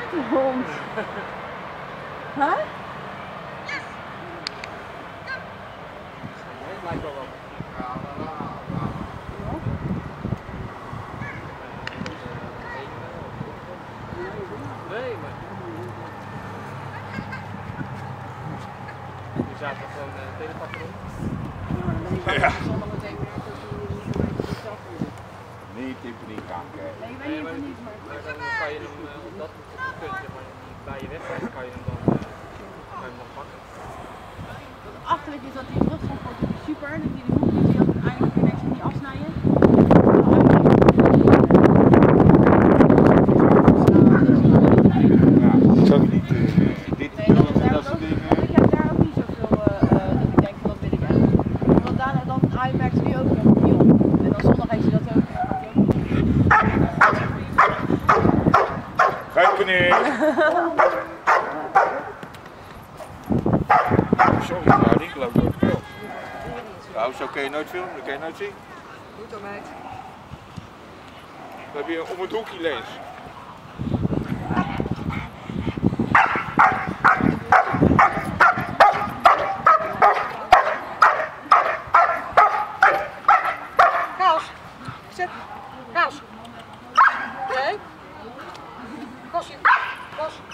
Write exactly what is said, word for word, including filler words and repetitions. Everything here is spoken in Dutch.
Die hond. Huh? Het lijkt wel wat. Nee, maar... Die zaten gewoon uh, telepad rond. Ja, dan ben ik meteen weer dat je zelf moet. Niet in paniek raken. Nee, weet je het niet, maar... Maar dan kan je hem uh, op dat puntje, maar bij je wedstrijd kan je hem dan, uh, kan je hem dan pakken. Wat achterlijk is dat die rug van Ford super, dat die de hoekjes die ook uiteindelijk weer niks niet afsnijden. Ja, ik zou het niet uh, dit Nee, doen dat en is dat daar soort ook, dingen. ik heb daar ook niet zoveel uh, uh, dat ik denk van dat wil ik echt. Want daarna dan iMax nu ook nog niet op. En dan zondag heeft ze dat ook. Geen paniek. Sorry, nou die loopt door de keel. Nou, zo kun je nooit filmen, dat kun je nooit zien. Goed dan, meid. Dan heb je om het hoekje lens. Kaas. Zet. Kaas. Nee. Kosje. Kas.